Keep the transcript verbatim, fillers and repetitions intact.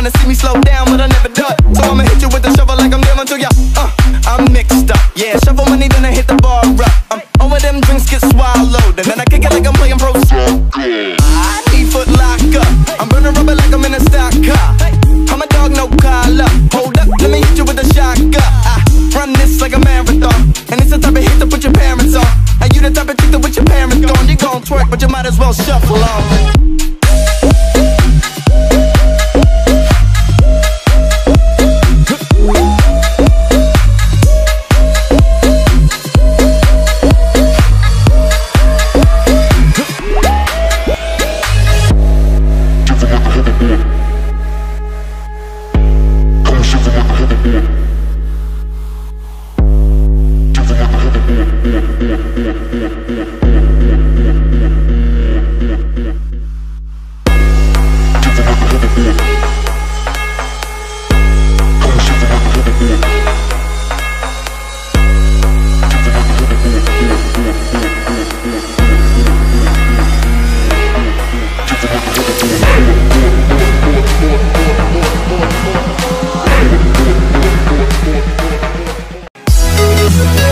wanna see me slow down, but I never do it. So I'ma hit you with the shovel like I'm dealing to ya. Uh, I'm mixed up, yeah. Shovel money, then I hit the bar up. Um, over them drinks get swallowed, and then I kick it like I'm playing pro. E-foot lock up. I'm burning rubber like I'm in a stock car. I'm a dog, no collar. Hold up, let me hit you with a shotgun. I run this like a marathon, and it's the type of hit to put your parents on. And you the type of chick to with your parents gone. You gon' twerk, but you might as well shuffle on. We'll be right back.